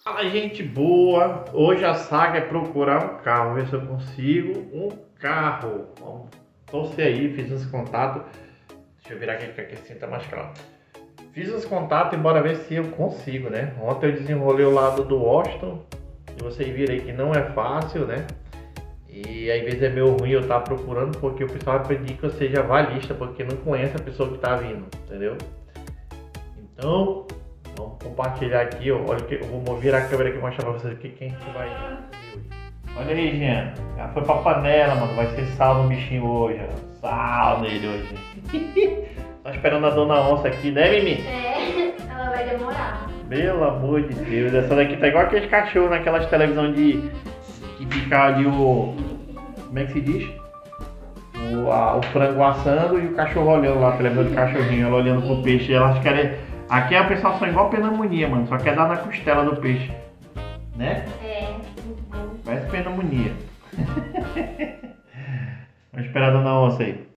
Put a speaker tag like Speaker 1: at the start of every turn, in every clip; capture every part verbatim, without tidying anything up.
Speaker 1: Fala, gente boa! Hoje a saga é procurar um carro, ver se eu consigo um carro. Vamos torcer aí, fiz uns contatos. Deixa eu virar aqui que aqui assim tá mais claro. Fiz uns contatos e bora ver se eu consigo, né? Ontem eu desenrolei o lado do Washington e vocês viram aí que não é fácil, né? E às vezes é meio ruim eu estar procurando porque o pessoal vai pedir que eu seja valista, porque não conhece a pessoa que tá vindo, entendeu? Então, vamos compartilhar aqui, ó. Olha que eu vou virar a câmera aqui e mostrar pra vocês aqui quem que vai hoje. Olha aí, Jean. Já foi pra panela, mano. Vai ser sal no bichinho hoje, ó. Sal nele hoje. Tá esperando a dona onça aqui, né, Mimi?
Speaker 2: É, ela vai demorar.
Speaker 1: Pelo amor de Deus. Essa daqui tá igual aqueles cachorros naquelas televisão de... que fica ali o... como é que se diz? O, a, o frango assando e o cachorro olhando lá, a televisão de cachorrinho, ela olhando pro peixe. Elas querem... Aqui a pessoa são igual pneumonia, mano. Só quer dar na costela do peixe. Né?
Speaker 2: É, muito bom.
Speaker 1: Parece pneumonia. Vamos esperar a dona onça aí.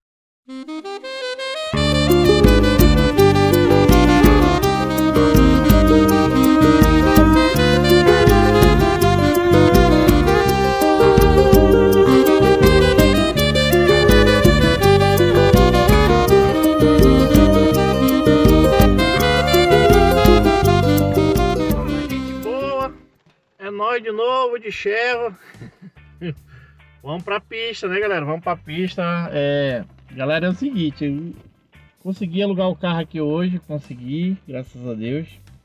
Speaker 1: Nós de novo de Chevo. Vamos pra pista, né, galera? Vamos pra pista. É... Galera, é o seguinte, eu consegui alugar o carro aqui hoje, consegui, graças a Deus.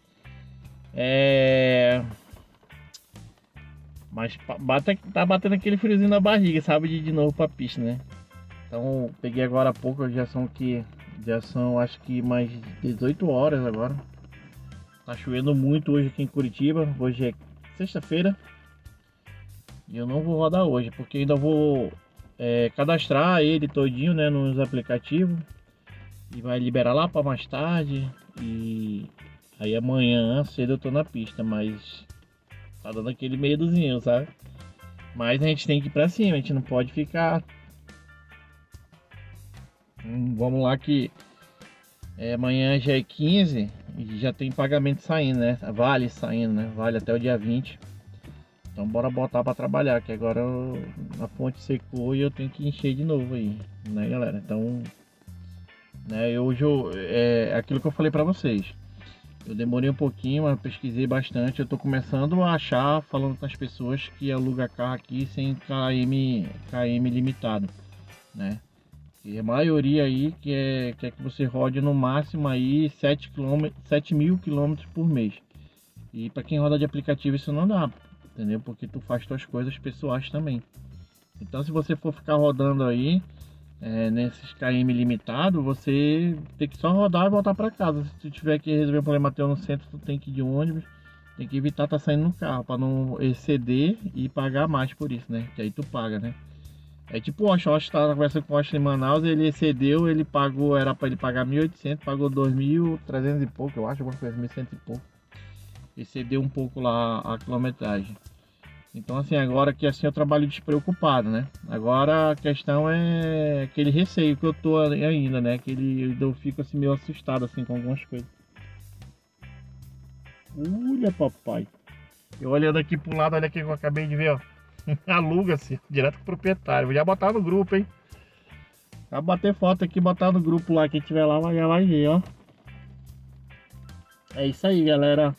Speaker 1: É... Mas bate, tá batendo aquele friozinho na barriga, sabe, de ir de novo pra pista, né? Então, peguei agora há pouco, já são que já são acho que mais dezoito horas agora. Tá chovendo muito hoje aqui em Curitiba. Hoje é sexta-feira e eu não vou rodar hoje porque ainda vou é, cadastrar ele todinho, né, nos aplicativos e vai liberar lá para mais tarde, e aí amanhã cedo eu tô na pista, mas tá dando aquele medozinho, sabe? Mas a gente tem que ir para cima, a gente não pode ficar. Hum, vamos lá que é, amanhã já é quinze e já tem pagamento saindo, né? Vale saindo, né? Vale até o dia vinte. Então bora botar para trabalhar, que agora eu, a fonte secou e eu tenho que encher de novo aí, né, galera? Então, né, eu, hoje eu, é aquilo que eu falei para vocês. Eu demorei um pouquinho, mas pesquisei bastante. Eu tô começando a achar, falando com as pessoas que aluga carro aqui sem K M, K M limitado, né? E a maioria aí que é, quer que você rode no máximo aí sete mil quilômetros por mês. E para quem roda de aplicativo isso não dá, entendeu? Porque tu faz tuas coisas pessoais também. Então se você for ficar rodando aí é, nesses K M limitado, você tem que só rodar e voltar para casa. Se tu tiver que resolver um problema teu no centro, tu tem que ir de ônibus. Tem que evitar estar tá saindo no carro para não exceder e pagar mais por isso, né? Que aí tu paga, né? É tipo o Osh, o Osh estava conversando com o Osh em Manaus, ele excedeu, ele pagou, era para ele pagar mil e oitocentos, pagou dois mil e trezentos e pouco, eu acho, alguma coisa, mil e cem e pouco. Excedeu um pouco lá a quilometragem. Então assim, agora que assim eu trabalho despreocupado, né? Agora a questão é aquele receio que eu tô ainda, né? Aquele, eu fico assim meio assustado assim com algumas coisas. Olha, papai. Eu olhando aqui pro lado, olha aqui que eu acabei de ver, ó. Aluga-se, direto com o proprietário. Vou já botar no grupo, hein? Vai bater foto aqui, botar no grupo lá. Quem tiver lá vai, vai ver, ó. É isso aí, galera.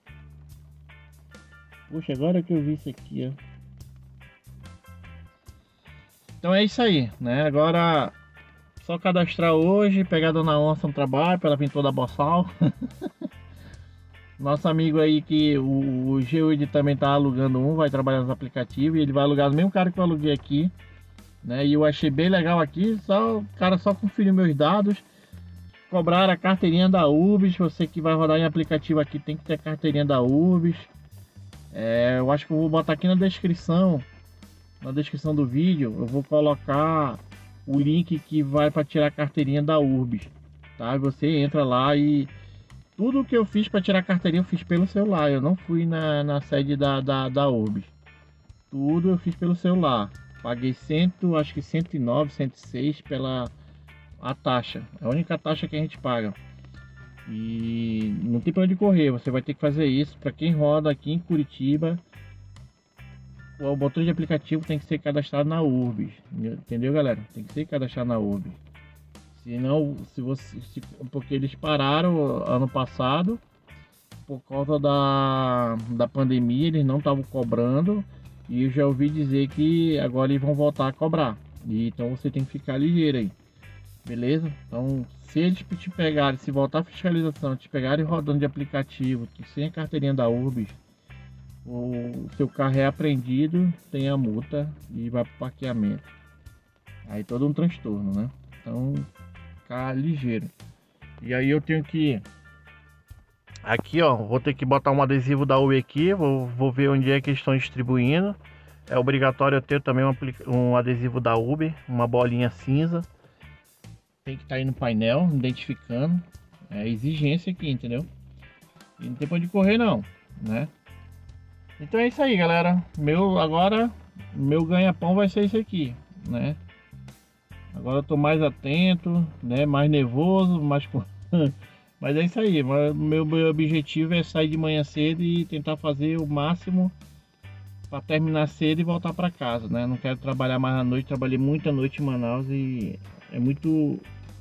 Speaker 1: Puxa, agora que eu vi isso aqui, ó. Então é isso aí, né? Agora só cadastrar hoje, pegar a dona onça no trabalho para ela vir toda boçal. Nosso amigo aí que o, o Geoide também tá alugando um, vai trabalhar nos aplicativos e ele vai alugar do mesmo cara que eu aluguei aqui, né? E eu achei bem legal aqui, só o cara só conferiu meus dados, cobraram a carteirinha da Urbis. Você que vai rodar em aplicativo aqui tem que ter a carteirinha da Urbis. É, eu acho que eu vou botar aqui na descrição, na descrição do vídeo, eu vou colocar o link que vai para tirar a carteirinha da Urbis, tá? Você entra lá e tudo que eu fiz para tirar a carteirinha eu fiz pelo celular. Eu não fui na, na sede da, da, da Urbis. Tudo eu fiz pelo celular. Paguei cento, acho que cento e nove, cento e seis pela a taxa. É a única taxa que a gente paga. E não tem pra onde correr, você vai ter que fazer isso. Para quem roda aqui em Curitiba, o motor de aplicativo tem que ser cadastrado na Urbis, entendeu, galera? Tem que ser cadastrado na Urbis. Senão, se você, se, porque eles pararam ano passado por causa da, da pandemia, eles não estavam cobrando, e eu já ouvi dizer que agora eles vão voltar a cobrar. E, então você tem que ficar ligeiro aí, beleza? Então, se eles te pegarem, se voltar a fiscalização, te pegarem rodando de aplicativo, sem a carteirinha da Urbis, o seu carro é apreendido, tem a multa e vai para o parqueamento. Aí todo um transtorno, né? Então, ficar ligeiro. E aí eu tenho que aqui, ó, vou ter que botar um adesivo da U aqui, vou, vou ver onde é que eles estão distribuindo. É obrigatório eu ter também um, um adesivo da Uber, uma bolinha cinza. Tem que estar aí no painel, identificando. É exigência aqui, entendeu? E não tem pra onde correr não, né? Então é isso aí, galera. Meu, agora, meu ganha-pão vai ser isso aqui, né? Agora eu tô mais atento, né? Mais nervoso, mais... Mas é isso aí, meu, meu objetivo é sair de manhã cedo e tentar fazer o máximo para terminar cedo e voltar para casa, né? Não quero trabalhar mais à noite, trabalhei muita noite em Manaus e é muito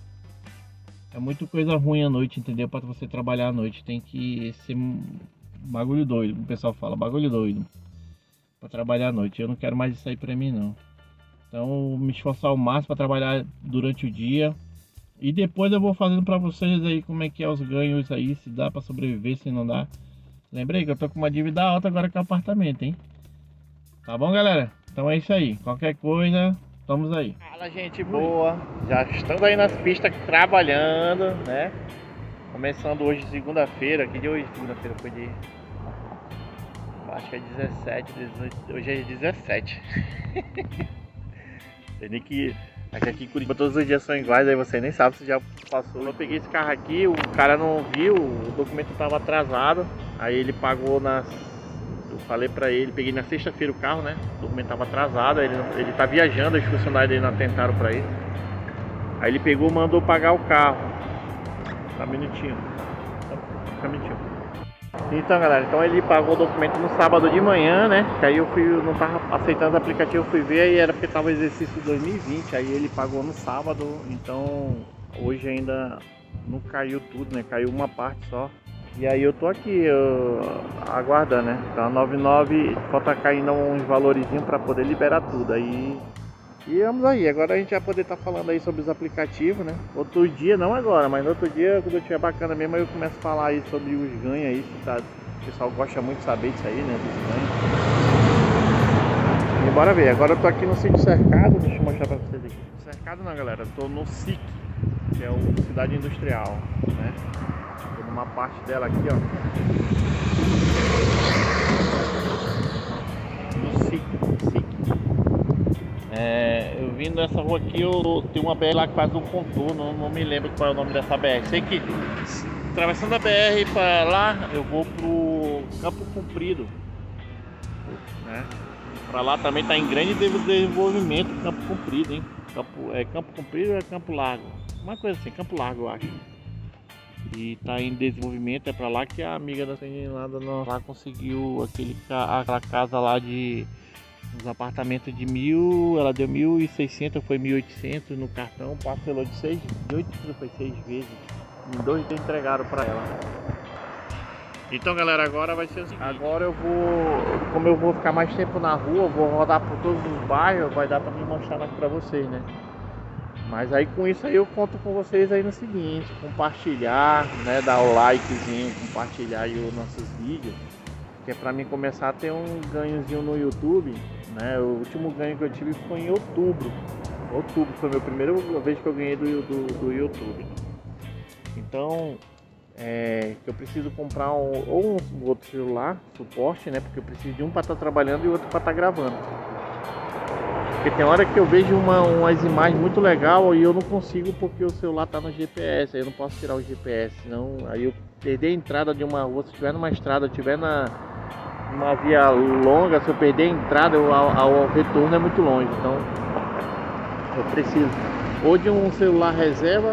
Speaker 1: é muito coisa ruim à noite, entendeu? Para você trabalhar à noite tem que ser bagulho doido, o pessoal fala, bagulho doido para trabalhar à noite. Eu não quero mais isso aí para mim não. Então me esforçar ao máximo para trabalhar durante o dia. E depois eu vou fazendo pra vocês aí como é que é os ganhos aí, se dá pra sobreviver, se não dá. Lembrei que eu tô com uma dívida alta agora com o apartamento, hein? Tá bom, galera? Então é isso aí. Qualquer coisa, estamos aí. Fala, gente boa. Já estamos aí nas pistas trabalhando, né? Começando hoje, segunda-feira. Que dia hoje? Segunda-feira foi de... acho que é dezessete, dezoito... Hoje é dezessete. Tem nem que... Aqui, aqui em Curitiba todos os dias são iguais, aí você nem sabe se já passou. Eu peguei esse carro aqui, o cara não viu, o documento estava atrasado. Aí ele pagou nas... Eu falei pra ele, peguei na sexta-feira o carro, né? O documento estava atrasado, ele, ele tá viajando, os funcionários dele não atentaram pra ele. Aí ele pegou e mandou pagar o carro. Tá um minutinho. Tá um minutinho. Então, galera, então ele pagou o documento no sábado de manhã, né? Que aí eu fui, eu não tava aceitando o aplicativo, fui ver e era porque tava exercício dois mil e vinte. Aí ele pagou no sábado, então hoje ainda não caiu tudo, né? Caiu uma parte só. E aí eu tô aqui eu, aguardando, né? Então nove nove, falta cair ainda uns valorizinhos para poder liberar tudo. Aí e vamos aí, agora a gente vai poder estar tá falando aí sobre os aplicativos, né? Outro dia, não agora, mas outro dia, quando eu tiver bacana mesmo, aí eu começo a falar aí sobre os ganhos aí, que tá, o pessoal gosta muito de saber disso aí, né? Dos ganhos. E bora ver, agora eu tô aqui no sítio cercado, deixa eu mostrar pra vocês aqui. Cercado não, galera, eu tô no S I C, que é o Cidade Industrial, né? Tô numa parte dela aqui, ó. No S I C, S I C. É, eu vindo nessa rua aqui, eu tenho uma B R lá que faz um contorno, não, não me lembro qual é o nome dessa B R. Sei que atravessando a B R para lá, eu vou pro Campo Comprido, né? Para lá também está em grande desenvolvimento, Campo Comprido, hein? Campo, é Campo Comprido ou é Campo Largo? Uma coisa assim, Campo Largo, eu acho. E tá em desenvolvimento, é para lá que a amiga da senhora lá conseguiu aquele, aquela casa lá de... Os apartamentos de mil, ela deu mil e seiscentos, foi mil e oitocentos no cartão, parcelou de seis, de oito, foi seis vezes. Em dois dias entregaram para ela. Então, galera, agora vai ser o seguinte. Agora eu vou, como eu vou ficar mais tempo na rua, eu vou rodar por todos os bairros, vai dar para me mostrar mais para vocês, né? Mas aí com isso aí eu conto com vocês aí no seguinte, compartilhar, né, dar o likezinho, compartilhar aí os nossos vídeos. Que é pra mim começar a ter um ganhozinho no YouTube, né? O último ganho que eu tive foi em outubro. Outubro foi a minha primeira vez que eu ganhei do, do, do YouTube. Então, é, eu preciso comprar um, ou um outro celular, suporte, né? Porque eu preciso de um para estar trabalhando e outro para estar gravando. Porque tem hora que eu vejo uma, umas imagens muito legal e eu não consigo porque o celular tá no G P S. Aí eu não posso tirar o G P S, senão aí eu perder a entrada de uma rua. Se estiver numa estrada, estiver na uma via longa, se eu perder a entrada, o, ao, retorno é muito longe. Então eu preciso ou de um celular reserva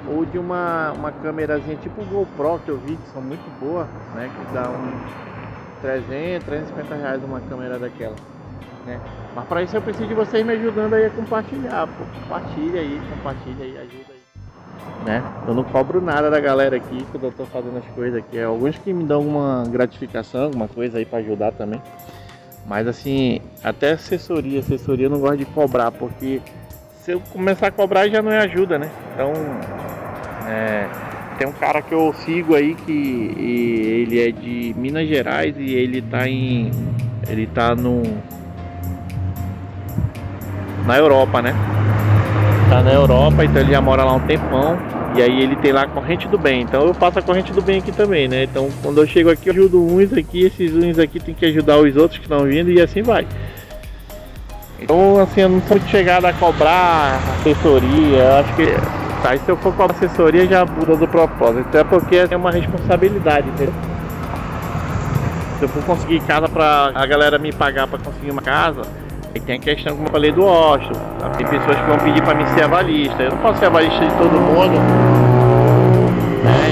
Speaker 1: ou de uma, uma câmerazinha tipo o GoPro que eu vi, que são muito boas, né? Que dá uns trezentos, trezentos e cinquenta reais uma câmera daquela, né? Mas para isso eu preciso de vocês me ajudando aí a compartilhar, pô. Compartilha aí, compartilha aí, ajuda aí, né? Eu não cobro nada da galera aqui quando eu tô fazendo as coisas aqui. É alguns que me dão uma gratificação, alguma coisa aí para ajudar também. Mas assim, até assessoria, assessoria eu não gosto de cobrar, porque se eu começar a cobrar já não é ajuda, né? Então, é, tem um cara que eu sigo aí que e, ele é de Minas Gerais e ele tá em, ele tá no na Europa, né? Tá na Europa, então ele já mora lá um tempão. E aí ele tem lá a corrente do bem. Então eu faço a corrente do bem aqui também, né? Então quando eu chego aqui eu ajudo uns aqui, esses uns aqui tem que ajudar os outros que estão vindo e assim vai. Então assim, eu não sou muito chegado a cobrar assessoria. Eu acho que tá, se eu for cobrar assessoria já muda do propósito. Até porque é uma responsabilidade, entendeu? Se eu for conseguir casa pra a galera me pagar pra conseguir uma casa, aí tem a questão, como eu falei, do hóspede. Tem pessoas que vão pedir para mim ser avalista. Eu não posso ser avalista de todo mundo, né?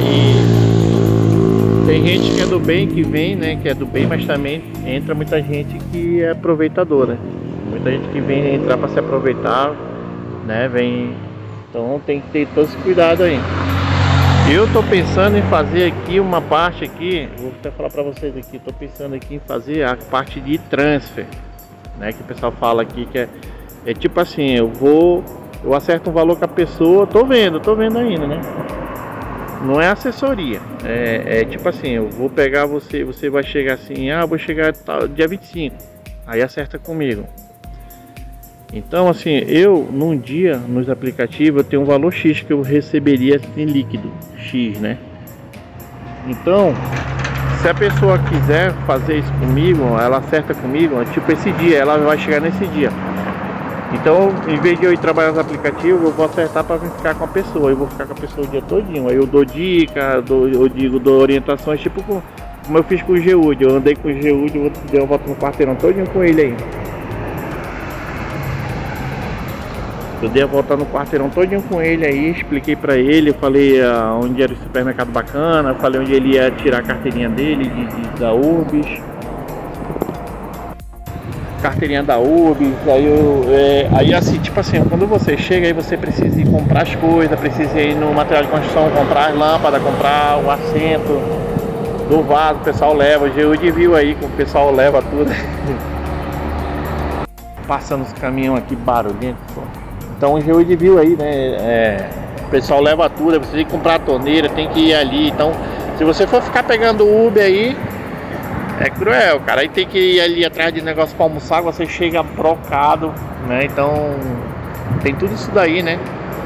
Speaker 1: E tem gente que é do bem, que vem, né? Que é do bem, mas também entra muita gente que é aproveitadora. Muita gente que vem entrar para se aproveitar, né? Vem. Então tem que ter todo esse cuidado aí. Eu tô pensando em fazer aqui uma parte aqui. Vou até falar para vocês aqui. Tô pensando aqui em fazer a parte de transfer. Né, que o pessoal fala aqui que é, é tipo assim, eu vou, eu acerto um valor com a pessoa, tô vendo, tô vendo ainda, né? Não é assessoria, é, é tipo assim, eu vou pegar você, você vai chegar assim, ah, vou chegar tal, dia vinte e cinco, aí acerta comigo. Então assim, eu num dia, nos aplicativos, eu tenho um valor X que eu receberia em líquido, X, né? Então, se a pessoa quiser fazer isso comigo, ela acerta comigo, tipo esse dia, ela vai chegar nesse dia. Então, em vez de eu ir trabalhar nos aplicativos, eu vou acertar para ficar com a pessoa. Eu vou ficar com a pessoa o dia todinho. Aí eu dou dica, dou, eu digo, dou orientações, tipo como eu fiz com o Geúde. Eu andei com o Geúde, eu dei uma volta no quarteirão todinho com ele aí. Eu dei a volta no quarteirão todinho com ele aí, expliquei pra ele, eu falei uh, onde era o supermercado bacana, falei onde ele ia tirar a carteirinha dele, de, de, da Urbis. Carteirinha da Urbis, aí eu, é, aí assim, tipo assim, quando você chega aí você precisa ir comprar as coisas, precisa ir no material de construção, comprar as lâmpadas, comprar o assento do vaso, o pessoal leva, o Geúde viu aí que o pessoal leva tudo. Passando os caminhões aqui barulhentos, pô. Então o Geúde viu aí, né, é, o pessoal leva tudo, você tem que comprar a torneira, tem que ir ali. Então se você for ficar pegando o Uber aí, é cruel, cara. Aí tem que ir ali atrás de negócio para almoçar, você chega brocado, né? Então tem tudo isso daí, né?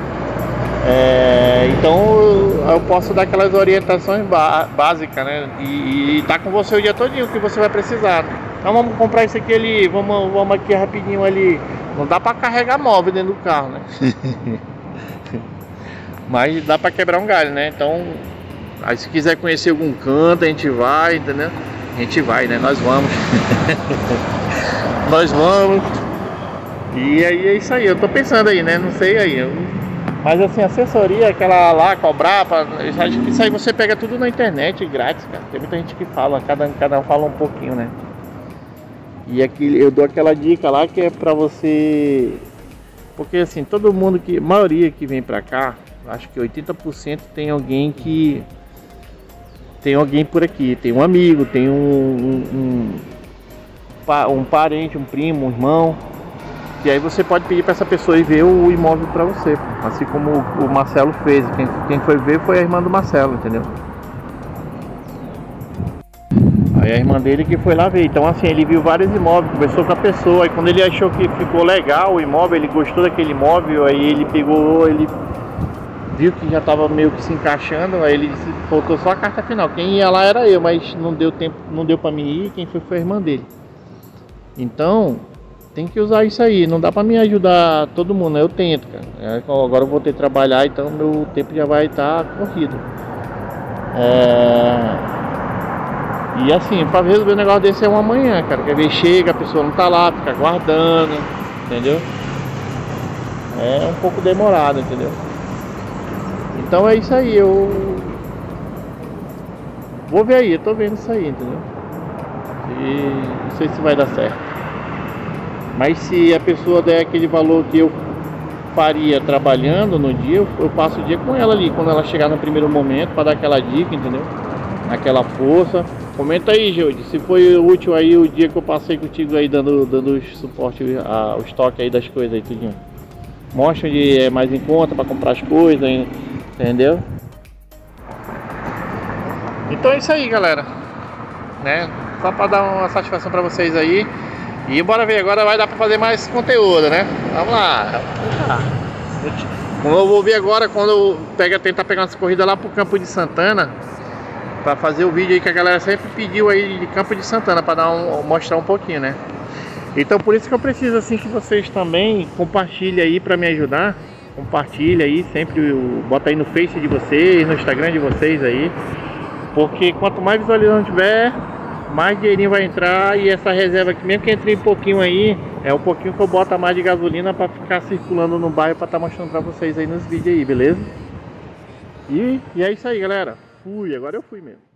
Speaker 1: É, então eu posso dar aquelas orientações básicas, né? E, e tá com você o dia todinho que você vai precisar. Então vamos comprar isso aqui ali, vamos, vamos aqui rapidinho ali. Não dá pra carregar móvel dentro do carro, né? Mas dá pra quebrar um galho, né? Então, aí se quiser conhecer algum canto, a gente vai, entendeu? A gente vai, né? Nós vamos. Nós vamos. E aí é isso aí, eu tô pensando aí, né? Não sei aí. Eu... Mas assim, assessoria, aquela lá, cobrar, pra... isso aí você pega tudo na internet, grátis, cara. Tem muita gente que fala, cada, cada um fala um pouquinho, né? E aqui eu dou aquela dica lá que é pra você, porque assim, todo mundo que, a maioria que vem pra cá, acho que oitenta por cento tem alguém que, tem alguém por aqui, tem um amigo, tem um, um, um, um parente, um primo, um irmão, e aí você pode pedir pra essa pessoa ir ver o imóvel pra você, assim como o Marcelo fez, quem, quem foi ver foi a irmã do Marcelo, entendeu? Aí a irmã dele que foi lá ver. Então assim, ele viu vários imóveis, conversou com a pessoa. E quando ele achou que ficou legal o imóvel, ele gostou daquele imóvel, aí ele pegou, ele viu que já estava meio que se encaixando. Aí ele disse, faltou só a carta final. Quem ia lá era eu, mas não deu tempo, não deu para mim ir. Quem foi foi a irmã dele. Então tem que usar isso aí. Não dá para me ajudar todo mundo, né? Eu tento, cara. Agora eu vou ter que trabalhar, então meu tempo já vai estar corrido. É... E assim, para resolver um negócio desse é uma manhã, cara. Quer ver, chega, a pessoa não tá lá, fica aguardando, entendeu? É um pouco demorado, entendeu? Então Então é isso aí, eu vou ver aí, eu tô vendo isso aí, entendeu? E não sei se vai dar certo. Mas se a pessoa der aquele valor que eu faria trabalhando no dia, eu, eu passo o dia com ela ali, quando ela chegar no primeiro momento, para dar aquela dica, entendeu? Aquela força. Comenta aí, Jode, se foi útil aí o dia que eu passei contigo aí, dando, dando suporte, a, o estoque aí das coisas aí, tudinho. Mostra onde é mais em conta para comprar as coisas, entendeu? Então é isso aí, galera, né? Só para dar uma satisfação para vocês aí. E bora ver, agora vai dar para fazer mais conteúdo, né? Vamos lá. Eu vou ver agora quando eu pego, tentar pegar umas corridas lá pro Campo de Santana, para fazer o vídeo aí que a galera sempre pediu aí de Campo de Santana, para dar um, mostrar um pouquinho, né? Então por isso que eu preciso assim que vocês também compartilhem aí para me ajudar. Compartilha aí, sempre bota aí no Face de vocês, no Instagram de vocês aí. Porque quanto mais visualização tiver, mais dinheirinho vai entrar. E essa reserva aqui, mesmo que entre um pouquinho aí, é um pouquinho que eu boto a mais de gasolina para ficar circulando no bairro, para estar tá mostrando para vocês aí nos vídeos aí, beleza? E, e é isso aí, galera. Fui, agora eu fui mesmo.